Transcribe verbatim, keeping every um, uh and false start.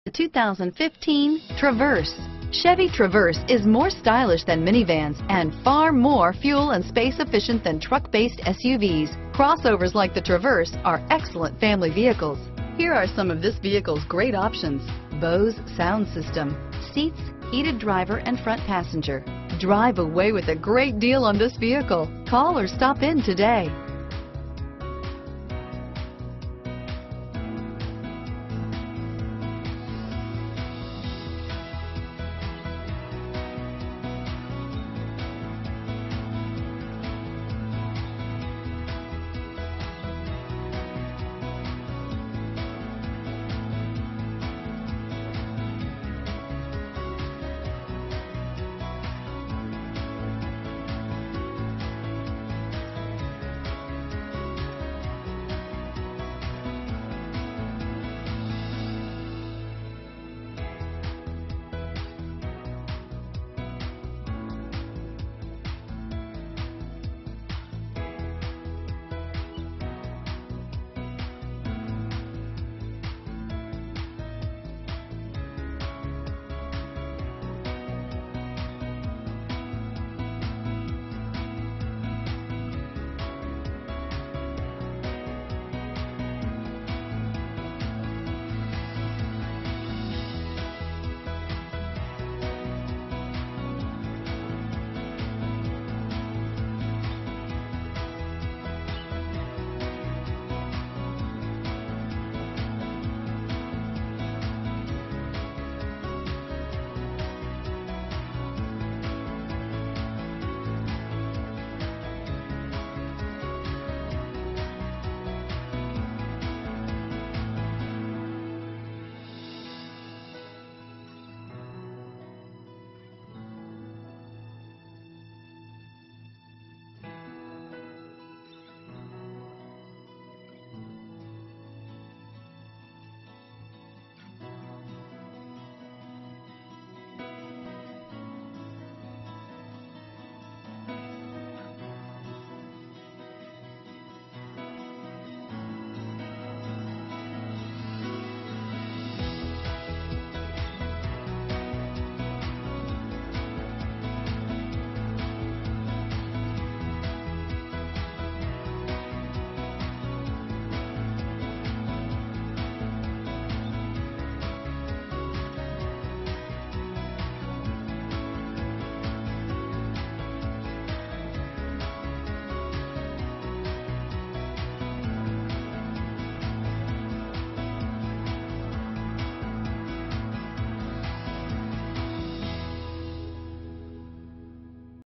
The two thousand fifteen Traverse. Chevy Traverse is more stylish than minivans and far more fuel and space efficient than truck-based S U Vs. Crossovers like the Traverse are excellent family vehicles. Here are some of this vehicle's great options: Bose sound system, seats, heated driver and front passenger. Drive away with a great deal on this vehicle. Call or stop in today.